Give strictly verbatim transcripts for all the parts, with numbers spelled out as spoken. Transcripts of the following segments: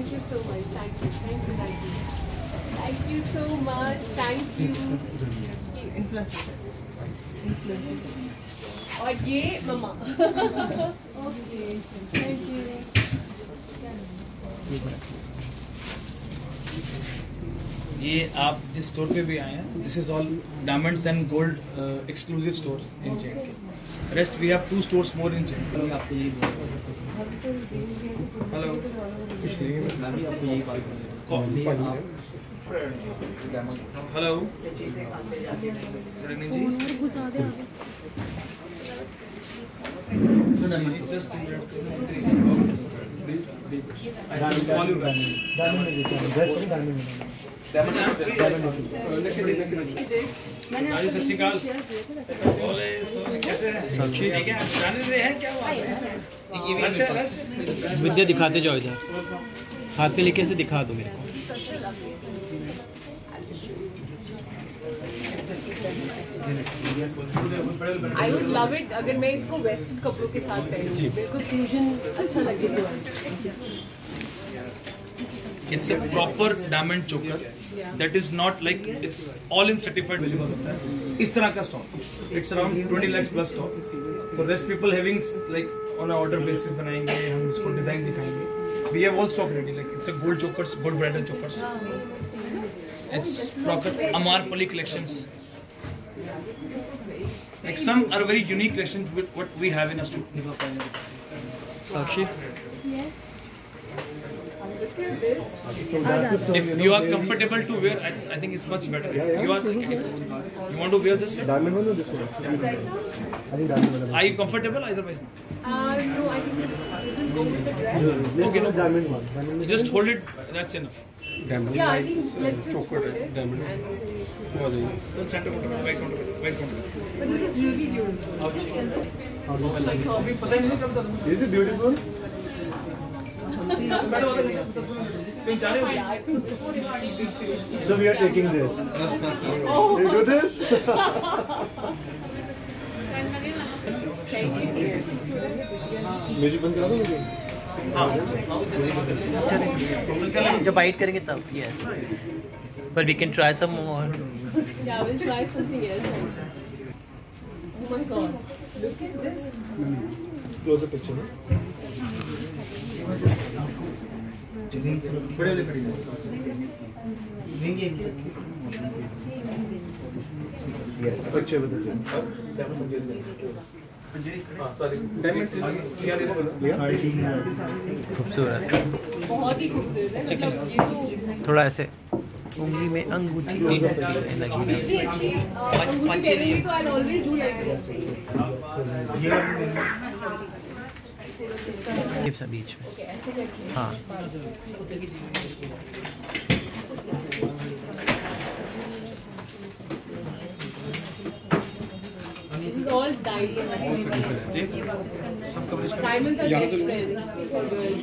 Thank you so much. Thank you. Thank you. Thank you. Thank you so much. Thank you. और ये मम्मा. Okay. Thank you. ये आप जिस store पे भी आए हैं, this is all diamonds and gold exclusive store in J and K. Rest we have two stores more in J and K. Hello कुछ नहीं, मैं भी आपको यही बात हेलो गुड इवनिंग जी. घुसा दे आगे. Just I will call you back. Diamond में देखा बेस्ट डायमंड में डायमंड डायमंड में आज सत श्री अकाल. बोले सो कैसे हैं? ठीक है, आप जाने रहे हैं क्या? रश है, रश है. विद्या दिखाते जाओ इधर, हाथ पे लेके ऐसे दिखा दो मेरे को. I would love it अगर मैं इसको वेस्टर्न कपड़ों के साथ पहनूं. बिल्कुल फ्यूजन अच्छा लगेगा. It's a proper diamond choker. That is not like it's all in certified. इस तरह का stock. It's around twenty lakhs plus stock. So rest people having like on a order basis बनाएंगे, हम इसको design दिखाएंगे. We have all stock ready. Like it's a gold chokers, gold bridal chokers. It's proper Amarpali collections. Like some are very unique collections with what we have in our store. Sakshi, Yes. Look at this. So that's the stuff, If you you know, are they- comfortable to wear, I, I think it's much better. If you are, you want to wear this? Diamond one or this one? I think diamond one. Are you comfortable? Otherwise, no. Uh, no, I think it doesn't go with the dress. Okay, no. Diamond one. Diamond one. Just hold it. That's enough. Yeah, I think let's just hold it. And So center counter, white counter, white counter. but this is really beautiful. Like hobby. Is it beautiful? कहीं जा रहे हो? Yeah, I think this is really beautiful. So we are taking this. Oh, You do this? thank you. Music बंद करा दो मुझे. जब bite करेंगे तब. Yes, but we can try some more. Yeah, we'll try something else also. Oh my god, look at this. Close up picture. बड़े वाले खड़ी हैं. Yes. Picture with the खूबसूरत, बहुत ही खूबसूरत है. मतलब ये तो थोड़ा ऐसे उंगली में अंगूठी तीन चीजें लगी हैं. इतनी अच्छी अंगूठी पहनूंगी तो I'll always do like this. ये सब बीच में. Okay, ऐसे करके. हाँ, This is all diamonds. Diamonds are best friend for girls.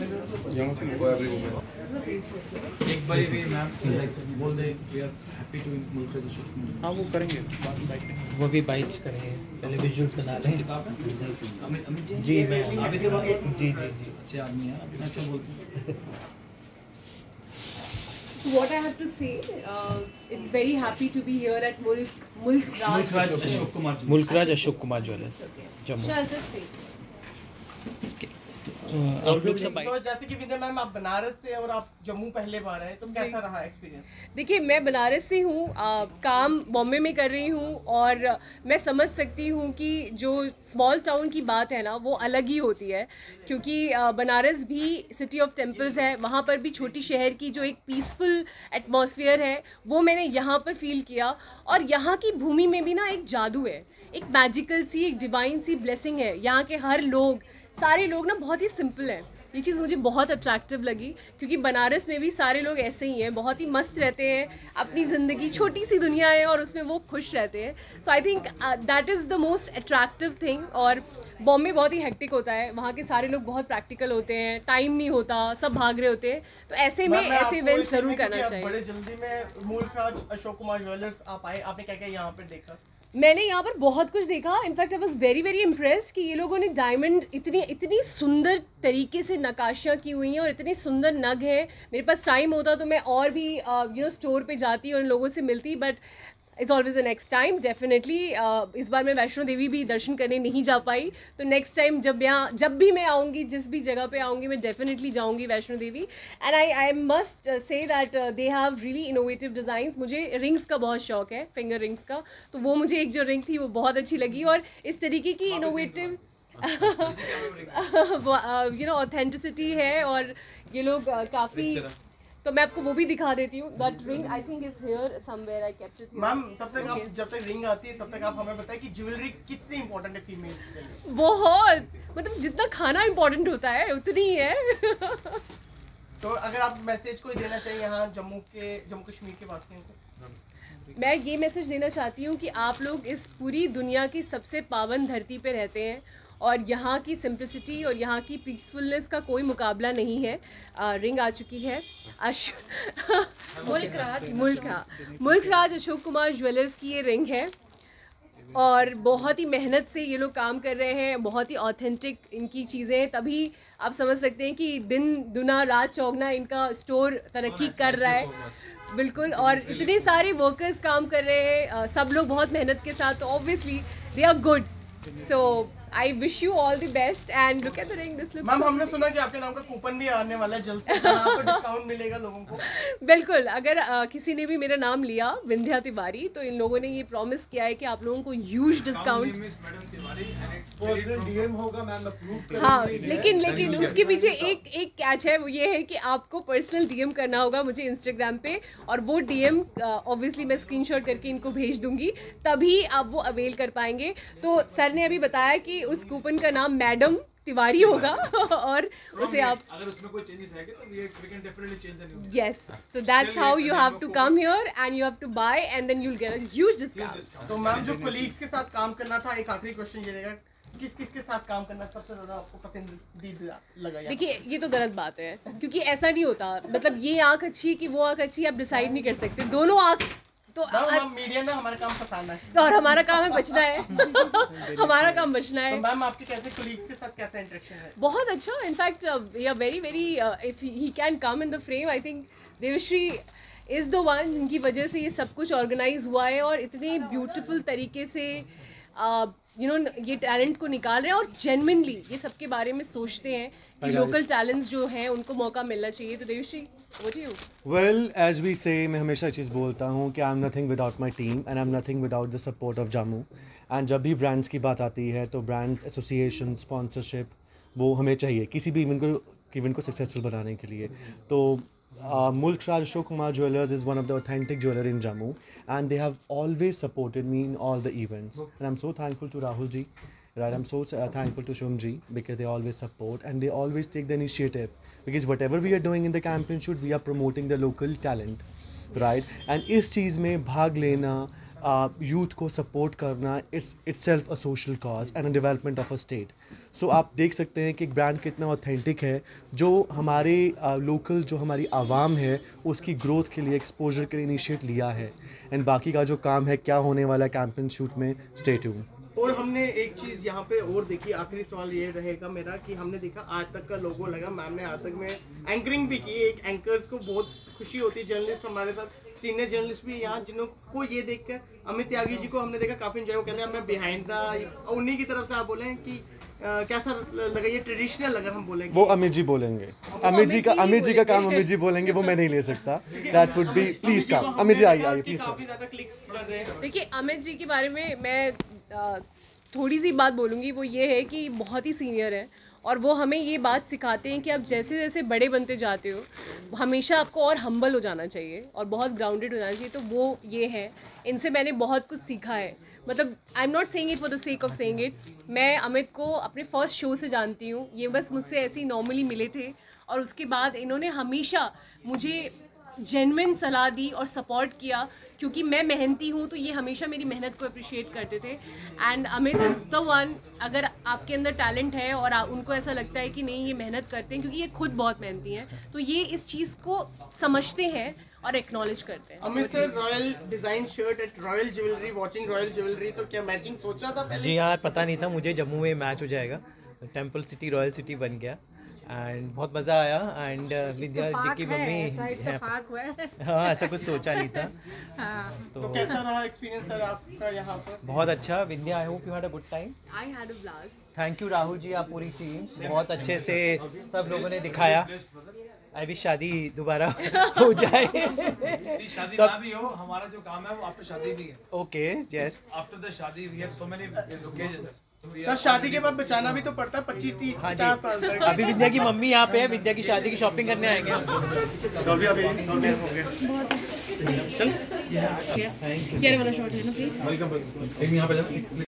एक बार भी मैम बोल दे we are happy to मुल्क का शूट. हाँ वो करेंगे, वो भी बाइट्स करेंगे. पहले विजुअल बना लें. अमित अमित जी जी मैं अमित से बात जी जी जी. अच्छे आदमी हैं, अच्छा बोलते हैं. So what I have to say, uh, it's very happy to be here at Mulk Mulk Raj. Mulkraj Ashok Kumar ji. Mulkraj Ashok Kumar jewellers, Jammu. Shall I just say? आप लोग सब बाइट. तो जैसे कि विद्या मैम आप बनारस से और आप जम्मू पहले बार आए, तो कैसा रहा एक्सपीरियंस? देखिए, मैं बनारस से हूँ, आ, काम बॉम्बे में कर रही हूँ और मैं समझ सकती हूँ कि जो स्मॉल टाउन की बात है ना वो अलग ही होती है, क्योंकि आ, बनारस भी सिटी ऑफ टेम्पल्स है. वहाँ पर भी छोटी शहर की जो एक पीसफुल एटमॉस्फेयर है वो मैंने यहाँ पर फील किया. और यहाँ की भूमि में भी ना एक जादू है, एक मैजिकल सी, एक डिवाइन सी ब्लेसिंग है. यहाँ के हर लोग, सारे लोग ना बहुत ही सिंपल हैं. ये चीज़ मुझे बहुत अट्रैक्टिव लगी, क्योंकि बनारस में भी सारे लोग ऐसे ही हैं, बहुत ही मस्त रहते हैं. अपनी ज़िंदगी छोटी सी दुनिया है और उसमें वो खुश रहते हैं. So I think that is the most attractive thing. और बॉम्बे बहुत ही हेक्टिक होता है, वहाँ के सारे लोग बहुत प्रैक्टिकल होते हैं, टाइम नहीं होता, सब भाग रहे होते हैं. तो ऐसे में ऐसे इवेंट्स ज़रूर करना चाहिए. बड़े जल्दी में मुल्कराज अशोक कुमार ज्वेलर्स आप आए, आपने क्या क्या यहाँ पे देखा? मैंने यहाँ पर बहुत कुछ देखा. In fact I was very very impressed कि ये लोगों ने डायमंड इतनी इतनी सुंदर तरीके से नक्काशियाँ की हुई हैं और इतने सुंदर नग हैं. मेरे पास टाइम होता तो मैं और भी यू नो स्टोर पे जाती और इन लोगों से मिलती, but it's always a next time. Definitely इस बार मैं वैष्णो देवी भी दर्शन करने नहीं जा पाई, तो नेक्स्ट टाइम जब यहाँ जब भी मैं आऊँगी, जिस भी जगह पे आऊँगी, मैं डेफिनेटली जाऊँगी Vaishno Devi. And I I must say that they have really innovative designs. मुझे रिंग्स का बहुत शौक है, फिंगर रिंग्स का, तो वो मुझे एक जो रिंग थी वो बहुत अच्छी लगी. और इस तरीके की इनोवेटिव यू नो ऑथेंटिसिटी है और ये लोग uh, काफ़ी. तो मैं आपको वो भी दिखा देती हूँ. That ring I think is here somewhere. I kept it here. Ma'am तब तक आप जब तक रिंग आती है तब तक आप हमें बताएं कि ज्वेलरी कितनी इंपॉर्टेंट है फीमेल के लिए. बहुत, मतलब जितना खाना इंपॉर्टेंट होता है उतनी ही है. तो अगर आप मैसेज कोई देना चाहिए यहाँ जम्मू के जम्मू कश्मीर के वासियों को. मैं ये मैसेज देना चाहती हूँ कि आप लोग इस पूरी दुनिया की सबसे पावन धरती पे रहते हैं और यहाँ की सिंप्लिसिटी और यहाँ की पीसफुलनेस का कोई मुकाबला नहीं है. आ, रिंग आ चुकी है. अश मुल्क राज मुल्क हाँ मुल्क राज अशोक कुमार ज्वेलर्स की ये रिंग है और बहुत ही मेहनत से ये लोग काम कर रहे हैं. बहुत ही ऑथेंटिक इनकी चीज़ें हैं, तभी आप समझ सकते हैं कि दिन दुना रात चौगना इनका स्टोर तरक्की कर रहा है. बिल्कुल. और इतने सारे वर्कर्स काम कर रहे हैं, सब लोग बहुत मेहनत के साथ, तो obviously they are good. So I wish you all the best and look at the ring. This looks. Ma'am हमने सुना कि आपके नाम का कूपन भी आने वाला है जल्द से, जहाँ पर डिस्काउंट मिलेगा लोगों को. बिल्कुल. अगर uh, किसी ने भी मेरा नाम लिया विंध्या तिवारी, तो इन लोगों ने ये प्रॉमिस किया है कि आप लोगों को ह्यूज डिस्काउंट. पर्सनल डीएम होगा मैम, अप्रूव करेंगे. हाँ, लेकिन लेकिन उसके पीछे एक एक कैच है, वो ये है कि आपको पर्सनल डीएम करना होगा मुझे इंस्टाग्राम पे, और वो डीएम ऑब्वियसली मैं स्क्रीनशॉट करके इनको भेज दूंगी, तभी आप वो अवेल कर पाएंगे. तो सर ने अभी बताया कि उस कूपन का नाम मैडम तिवारी होगा और उसे आप अगर उसमें कोई चेंजेस आएंगे तो we can definitely change the new. Yes, so that's how you have to come here and you have to buy and then you will get a huge discount. तो मैम जो कलीग्स के साथ काम करना था, एक आखिरी क्वेश्चन ये रहेगा, किस किस के साथ काम करना सबसे ज्यादा आपको पसंदीदा लगा? देखिए, ये तो गलत बात है, क्योंकि ऐसा नहीं होता. मतलब ये आँख अच्छी है कि वो आँख अच्छी है, आप डिसाइड नहीं कर सकते. दोनों आँख तो मैम मीडिया में हमारा काम फंसाना है, तो और हमारा काम है बचना है. हमारा काम बचना है. तो मैम आपके कैसे कलीग्स के साथ कैसा इंटरेक्शन है? बहुत अच्छा. In fact we are very very if he can come in the frame, I think Devshree is the one जिनकी वजह से ये सब कुछ ऑर्गेनाइज हुआ है और इतने ब्यूटीफुल तरीके से यू नो ये टैलेंट को निकाल रहे हैं और जेन्युइनली ये सब के बारे में सोचते हैं कि लोकल टैलेंट्स जो हैं उनको मौका मिलना चाहिए. तो Devshri, what do you? Well, as we say, मैं हमेशा चीज़ बोलता हूँ कि I am nothing without my team and I am nothing without the support of Jammu. And जब भी ब्रांड्स की बात आती है तो ब्रांड्स एसोसिएशन, स्पॉन्सरशिप वो हमें चाहिए किसी भी इवेंट को इवेंट को सक्सेसफुल बनाने के लिए. तो Uh, Mulk Raj Ashok Kumar Jewellers is one of the authentic jeweler in Jammu, and they have always supported me in all the events. And I'm so thankful to Rahul ji, right? I'm so uh, thankful to Shum ji because they always support and they always take the initiative. Because whatever we are doing in the campaign shoot, we are promoting the local talent, right? And इस चीज़ में भाग लेना, youth uh, को support करना, it's itself a social cause and a development of a state. So आप देख सकते हैं कि एक ब्रांड कितना ऑथेंटिक है, जो हमारे लोकल uh, जो हमारी आवाम है उसकी ग्रोथ के लिए, एक्सपोजर के लिए इनिशिएट लिया है. एंड बाकी का जो काम है, क्या होने वाला है कैंपेन शूट में, स्टे ट्यून्ड. और हमने एक चीज़ यहाँ पे और देखी, आखिरी सवाल ये रहेगा मेरा कि हमने देखा आज तक का लोगो लगा, मैम ने आज तक में एंकरिंग भी की. एक एंकर्स को बहुत खुशी होती है, जर्नलिस्ट हमारे साथ सीनियर जर्नलिस्ट भी यहाँ, जिनको ये देखकर अमित त्यागी जी को हमने देखा काफ़ी इंजॉय, वो कहते हैं मैं बिहाइंड द, उन्हीं की तरफ से आप बोलें कि आ, कैसा लगा ये ट्रेडिशनल, अगर हम बोलेंगे वो अमित जी बोलेंगे. अमित जी का अमित जी का काम अमित जी बोलेंगे, वो मैं नहीं ले सकता. That would be please come. Amit ji आइए आइए प्लीज. काफ़ी ज़्यादा क्लिक्स कर रहे हैं. देखिए, अमित जी के बारे में मैं आ, थोड़ी सी बात बोलूँगी. वो ये है कि बहुत ही सीनियर है और वो हमें ये बात सिखाते हैं कि आप जैसे जैसे बड़े बनते जाते हो हमेशा आपको और हम्बल हो जाना चाहिए और बहुत ग्राउंडेड हो जाना चाहिए. तो वो ये है, इनसे मैंने बहुत कुछ सीखा है. मतलब I am not saying it for the sake of saying it. मैं अमित को अपने फर्स्ट शो से जानती हूँ. ये बस मुझसे ऐसे ही नॉर्मली मिले थे और उसके बाद इन्होंने हमेशा मुझे जेन्युइन सलाह दी और सपोर्ट किया, क्योंकि मैं मेहनती हूँ तो ये हमेशा मेरी मेहनत को अप्रिशिएट करते थे. And Amit is the one, अगर आपके अंदर टैलेंट है और आ, उनको ऐसा लगता है कि नहीं ये मेहनत करते हैं, क्योंकि ये खुद बहुत मेहनती हैं, तो ये इस चीज़ को समझते हैं और एक्नॉलेज करते हैं। Amit sir, royal design shirt at royal jewellery, watching royal jewellery, तो क्या मैचिंग सोचा था पहले? जी हाँ, पता नहीं था मुझे जम्मू में मैच हो जाएगा, टेम्पल सिटी रॉयल सिटी बन गया एंड बहुत मज़ा आया। एंड विद्या जी की मम्मी है, हाँ ऐसा कुछ सोचा नहीं था। तो, तो कैसा रहा एक्सपीरियंस सर आपका यहाँ पर? बहुत अच्छा Vidya, I hope you had a good time. I had a blast. Thank you Rahul ji, आप पूरी टीम बहुत अच्छे से सब लोगों ने दिखाया। अभी शादी दोबारा हो जाए शादी ना भी हो, हमारा जो काम है वो आफ्टर शादी भी है। Okay yes, after the shaadi we have so many occasions. Sir शादी के बाद बचाना भी तो पड़ता है पच्चीस तीस हाँ जी। पचास साल तक। अभी विद्या की मम्मी यहाँ पे है, विद्या की शादी की शॉपिंग करने आएंगे हम। चल ये वाला शॉट है ना प्लीज। वेलकम। यहाँ पे